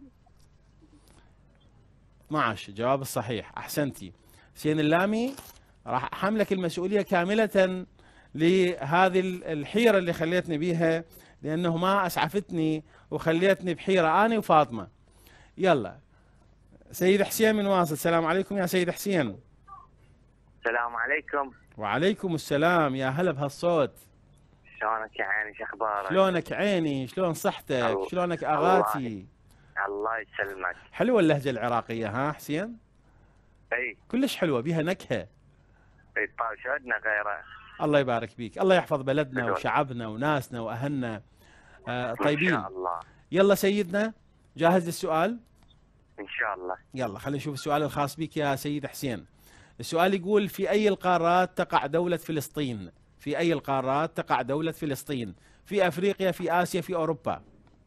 Speaker 1: اثنتي عشرة جواب الصحيح، احسنتي. حسين اللامي راح احملك المسؤولية كاملة لهذه الحيرة اللي خليتني بيها، لانه ما اسعفتني وخليتني بحيرة انا وفاطمة. يلا سيد حسين من واصل. السلام عليكم يا سيد حسين.
Speaker 8: السلام عليكم.
Speaker 1: وعليكم السلام، يا هلا بهالصوت.
Speaker 8: شلونك يا عيني، شو اخبارك؟
Speaker 1: شلونك عيني، شلون صحتك، شلونك اغاتي؟
Speaker 8: الله يسلمك.
Speaker 1: حلوه اللهجه العراقيه ها حسين؟
Speaker 8: اي
Speaker 1: كلش حلوه، بيها نكهه.
Speaker 8: اي طيب، شو عندنا غيره؟
Speaker 1: الله يبارك بيك، الله يحفظ بلدنا حلو. وشعبنا وناسنا واهلنا آه طيبين ان
Speaker 8: شاء الله.
Speaker 1: يلا سيدنا، جاهز للسؤال؟
Speaker 8: ان شاء الله.
Speaker 1: يلا خلينا نشوف السؤال الخاص بك يا سيد حسين. السؤال يقول: في اي القارات تقع دولة فلسطين؟ في أي القارات تقع دولة فلسطين؟ في أفريقيا، في آسيا، في أوروبا؟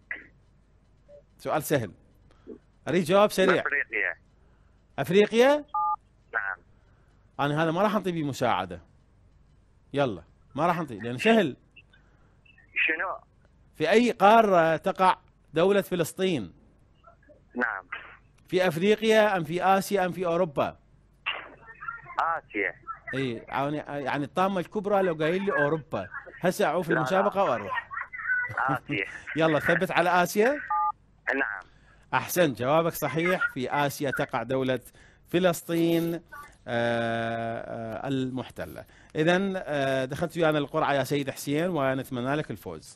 Speaker 1: سؤال سهل، أريد جواب سريع.
Speaker 8: أفريقيا.
Speaker 1: أفريقيا؟
Speaker 8: نعم.
Speaker 1: أنا هذا ما راح أنطي بيه مساعدة، يلا ما راح أنطي لأن سهل.
Speaker 8: شنو؟
Speaker 1: في أي قارة تقع دولة فلسطين؟
Speaker 8: نعم.
Speaker 1: في أفريقيا أم في آسيا أم في أوروبا؟
Speaker 8: آسيا.
Speaker 1: اي يعني يعني الطامة الكبرى لو قايل لي أوروبا هسه أعوف
Speaker 8: لا لا.
Speaker 1: المسابقة وأروح.
Speaker 8: آسيا.
Speaker 1: يلا ثبت على آسيا.
Speaker 8: نعم.
Speaker 1: أحسن، جوابك صحيح، في آسيا تقع دولة فلسطين آه، آه، المحتلة. إذن آه، دخلت ويانا القرعة يا سيد حسين ونتمنى لك الفوز.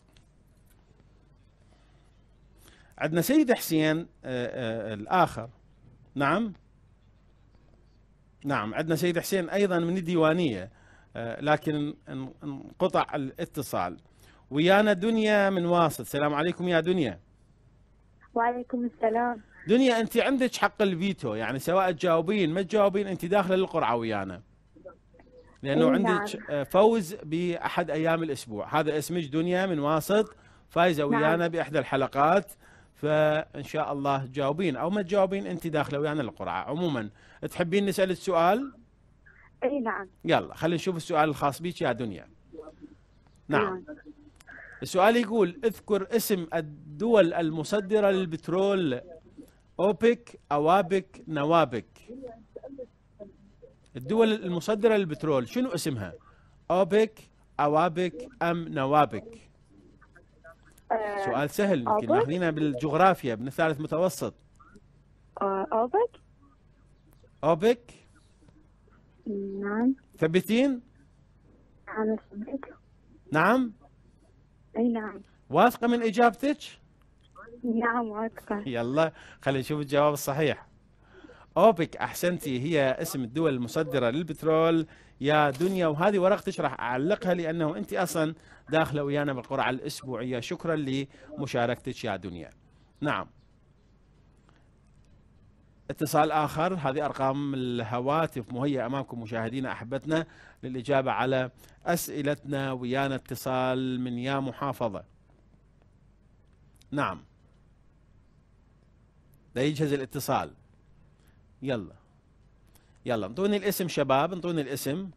Speaker 1: عندنا سيد حسين آه، آه، الآخر. نعم نعم عندنا سيد حسين أيضا من الديوانية، آه، لكن ان- انقطع الاتصال. ويانا دنيا من واسط. السلام عليكم يا دنيا.
Speaker 5: وعليكم السلام.
Speaker 1: دنيا أنت عندك حق الفيتو، يعني سواء تجاوبين ما تجاوبين أنت داخلة للقرعة ويانا، لأنه
Speaker 5: إيه
Speaker 1: عندك
Speaker 5: نعم.
Speaker 1: آه، فوز بأحد أيام الأسبوع. هذا اسمك دنيا من واسط، فايزة
Speaker 5: نعم.
Speaker 1: ويانا بإحدى الحلقات، فإن شاء الله تجاوبين أو ما تجاوبين أنت داخلة ويانا للقرعة. عموما تحبين نسأل السؤال؟
Speaker 5: اي نعم.
Speaker 1: يلا خلينا نشوف السؤال الخاص بك يا دنيا. نعم.
Speaker 5: نعم.
Speaker 1: السؤال يقول اذكر اسم الدول المصدرة للبترول. أوبك، أوابك، نوابك. الدول المصدرة للبترول شنو اسمها؟ أوبك، أوابك، أم نوابك؟
Speaker 5: آه،
Speaker 1: سؤال سهل يمكن
Speaker 5: أوبك؟
Speaker 1: ماخذينه بالجغرافيا من الثالث متوسط.
Speaker 5: آه، أوبك.
Speaker 1: أوبك.
Speaker 5: نعم.
Speaker 1: ثبتين؟
Speaker 5: أنا سمعت.
Speaker 1: نعم.
Speaker 5: اي نعم.
Speaker 1: واثقة من إجابتك؟
Speaker 5: نعم واثقة.
Speaker 1: يلا خلينا نشوف الجواب الصحيح. أوبك، أحسنتي، هي اسم الدول المصدرة للبترول يا دنيا، وهذه ورقتك راح أعلقها لأنه أنت أصلا داخلة ويانا بالقرعة الأسبوعية. شكرا لمشاركتك يا دنيا. نعم. اتصال آخر. هذه أرقام الهواتف مهيئة أمامكم مشاهدينا أحبتنا للإجابة على أسئلتنا. ويانا اتصال من يا محافظة. نعم، لا يجهز الاتصال. يلا يلا انطوني الاسم شباب، انطوني الاسم.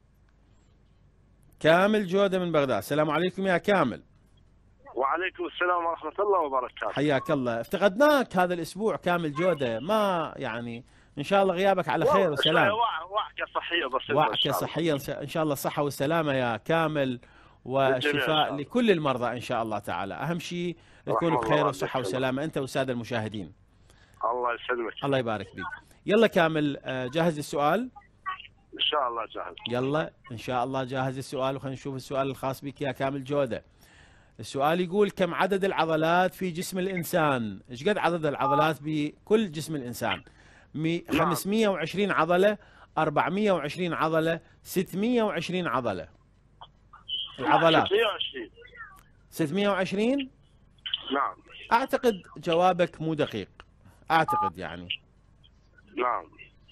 Speaker 1: كامل جودة من بغداد. السلام عليكم يا كامل.
Speaker 9: وعليكم السلام ورحمة الله وبركاته.
Speaker 1: حياك الله، افتقدناك هذا الاسبوع كامل جودة، ما يعني ان شاء الله غيابك على خير وسلام.
Speaker 9: وعكة صحية بسيطة.
Speaker 1: وعكة صحية ان شاء الله، الصحة والسلامة يا كامل، والشفاء لكل المرضى ان شاء الله تعالى. اهم شيء تكون بخير وصحة وسلامة انت والسادة المشاهدين.
Speaker 9: الله يسلمك.
Speaker 1: الله يبارك فيك. يلا كامل، جاهز السؤال؟
Speaker 9: ان شاء الله جاهز.
Speaker 1: يلا ان شاء الله جاهز السؤال، وخلينا نشوف السؤال الخاص بك يا كامل جودة. السؤال يقول كم عدد العضلات في جسم الإنسان؟ ايش قد عدد العضلات بكل جسم الإنسان؟ خمسمئة وعشرين عضلة، أربعمئة وعشرين عضلة، ستمئة وعشرين عضلة. العضلات
Speaker 9: ستمئة وعشرين.
Speaker 1: ستمئة وعشرين.
Speaker 9: نعم.
Speaker 1: أعتقد جوابك مو دقيق، أعتقد يعني.
Speaker 9: نعم.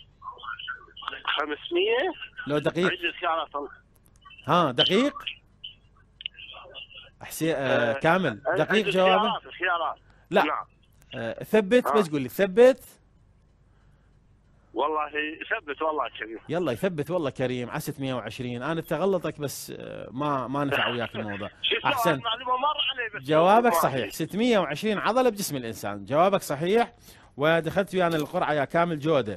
Speaker 9: خمسمئة.
Speaker 1: لو دقيق. ها دقيق؟ حسين آه كامل دقيق جوابه؟
Speaker 9: خيارات.
Speaker 1: لا.
Speaker 9: نعم.
Speaker 1: آه ثبت. بس قول لي ثبت.
Speaker 9: والله ثبت والله كريم.
Speaker 1: يلا يثبت والله كريم على ستمئة وعشرين. انا تغلطك بس آه ما ما نفع وياك الموضوع. احسن. جوابك صحيح، ستمئة وعشرين عضلة بجسم الانسان، جوابك صحيح، ودخلت ويانا القرعة يا كامل جودة.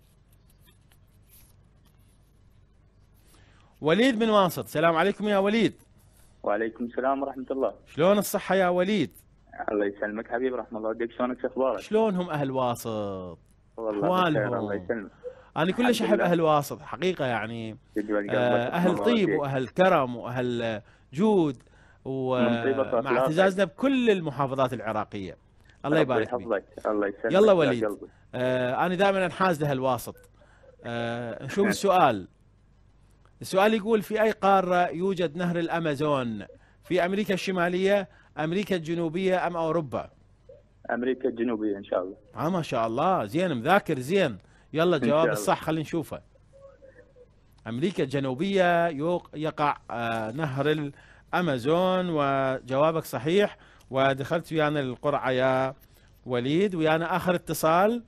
Speaker 1: وليد من واسط. السلام عليكم يا وليد.
Speaker 10: وعليكم السلام ورحمة الله.
Speaker 1: شلون الصحة يا وليد؟
Speaker 10: الله يسلمك حبيبي، رحمة الله والديك، شلونك اخبارك؟
Speaker 1: شلونهم اهل واسط؟
Speaker 10: والله الله يسلمك.
Speaker 1: انا كلش احب اهل واسط حقيقة، يعني اهل طيب واهل كرم واهل جود، ومع اعتزازنا بكل المحافظات العراقية. الله يبارك فيك.
Speaker 10: الله يسلمك.
Speaker 1: يلا وليد، آه انا دائما انحاز لاهل واسط. آه نشوف السؤال. السؤال يقول في أي قارة يوجد نهر الأمازون؟ في أمريكا الشمالية، أمريكا الجنوبية، أم أوروبا؟
Speaker 10: أمريكا الجنوبية إن شاء الله.
Speaker 1: آه ما شاء الله، زين مذاكر زين. يلا جواب الصح خلينا نشوفه. أمريكا الجنوبية يقع نهر الأمازون، وجوابك صحيح ودخلت ويانا للقرعة يا وليد. ويانا آخر اتصال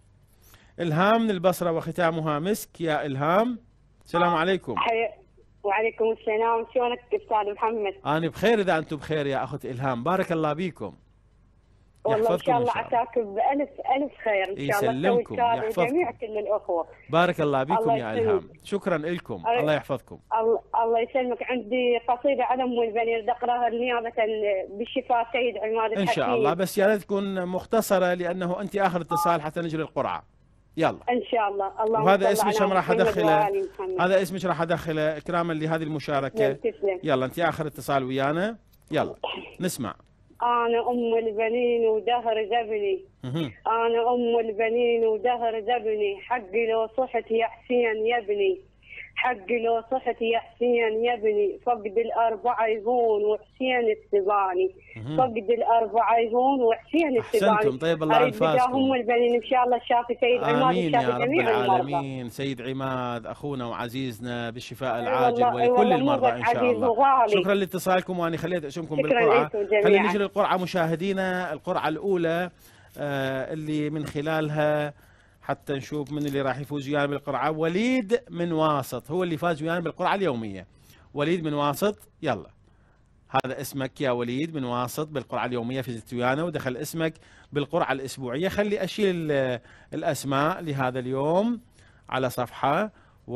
Speaker 1: إلهام من البصرة وختامها مسك. يا إلهام السلام عليكم.
Speaker 11: وعليكم السلام، شلونك أستاذ محمد؟
Speaker 1: أنا بخير إذا أنتم بخير يا أخت إلهام، بارك الله بيكم.
Speaker 11: والله إن شاء الله عساك بألف ألف خير إن شاء الله.
Speaker 1: يسلمكم يحفظكم
Speaker 11: جميع كل الأخوة.
Speaker 1: بارك الله بكم يا إلهام، شكرا لكم، الله يحفظكم.
Speaker 11: الله يسلمك. عندي قصيدة على أم البنين بدي أقراها نيابة بالشفاء سيد عماد الحكيم.
Speaker 1: إن شاء الله، بس يا ريت تكون مختصرة لأنه أنت آخر اتصال حتى نجري القرعة. يلا
Speaker 11: ان شاء الله. اللهم
Speaker 1: وهذا اسمك راح ادخله، هذا اسمك راح ادخله اكراما لهذه المشاركه. يلا انت اخر اتصال ويانا، يلا نسمع.
Speaker 11: انا ام البنين ودهر ذبني، انا ام البنين ودهر ذبني، حقي لو صحت يا حسين يا ابني، حقي لو صحت يا حسين يا ابني، فقد الأربعة يهون وحسين السباني، فقد الأربعة يهون وحسين السباني.
Speaker 1: أحسنتم، طيب الله أنفاسكم.
Speaker 11: هم البنين إن شاء الله الشافي سيد عماد.
Speaker 1: آمين يا رب العالمين. سيد عماد أخونا وعزيزنا بالشفاء العاجل ولكل المرضى إن شاء الله. شكرا لاتصالكم، وأنا خليت أشوفكم بالقرعة. خلينا نجي للقرعة مشاهدينا. القرعة الأولى آه اللي من خلالها حتى نشوف من اللي راح يفوز ويانا بالقرعة. وليد من واسط هو اللي فاز ويانا بالقرعة اليومية. وليد من واسط، يلا هذا اسمك يا وليد من واسط بالقرعة اليومية، فزت ويانا ودخل اسمك بالقرعة الأسبوعية. خلي أشيل الأسماء لهذا اليوم على صفحة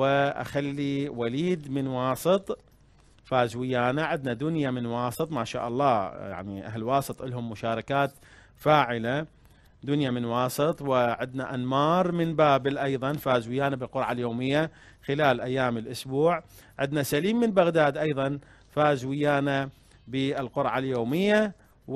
Speaker 1: وأخلي وليد من واسط فاز ويانا. عندنا دنيا من واسط ما شاء الله، يعني أهل واسط لهم مشاركات فاعلة. دنيا من واسط. وعندنا أنمار من بابل أيضا فاز ويانا بالقرعة اليومية خلال أيام الأسبوع. عندنا سليم من بغداد أيضا فاز ويانا بالقرعة اليومية.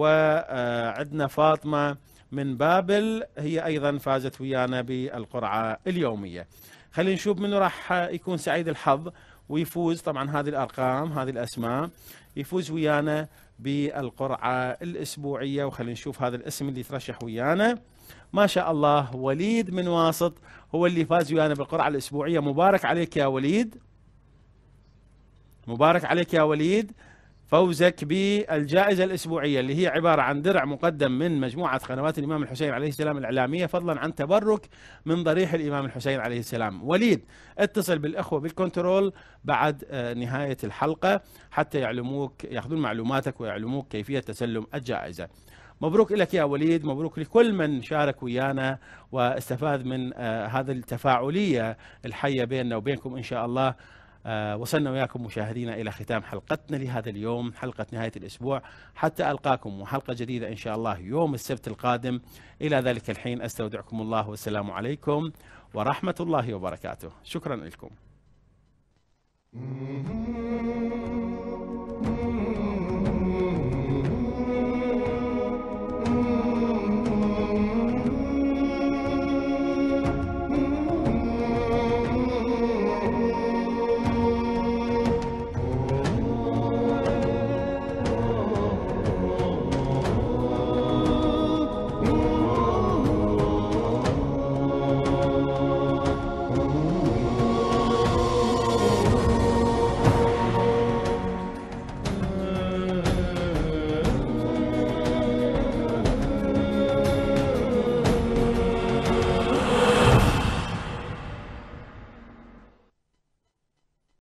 Speaker 1: وعندنا فاطمة من بابل هي أيضا فازت ويانا بالقرعة اليومية. خلينا نشوف منه راح يكون سعيد الحظ ويفوز. طبعا هذه الأرقام هذه الأسماء يفوز ويانا بالقرعة الأسبوعية. وخلينا نشوف هذا الاسم اللي ترشح ويانا. ما شاء الله وليد من واسط هو اللي فاز ويانا بالقرعة الأسبوعية. مبارك عليك يا وليد، مبارك عليك يا وليد. فوزك بالجائزة الأسبوعية اللي هي عبارة عن درع مقدم من مجموعة قنوات الإمام الحسين عليه السلام الإعلامية، فضلا عن تبرك من ضريح الإمام الحسين عليه السلام. وليد اتصل بالأخوة بالكنترول بعد نهاية الحلقة حتى يعلموك يأخذون معلوماتك ويعلموك كيفية تسلم الجائزة. مبروك لك يا وليد، مبروك لكل من شارك ويانا واستفاد من هذه التفاعلية الحية بيننا وبينكم إن شاء الله. آه وصلنا وياكم مشاهدينا إلى ختام حلقتنا لهذا اليوم، حلقة نهاية الأسبوع، حتى ألقاكم وحلقة جديدة إن شاء الله يوم السبت القادم. إلى ذلك الحين أستودعكم الله والسلام عليكم ورحمة الله وبركاته. شكرا لكم.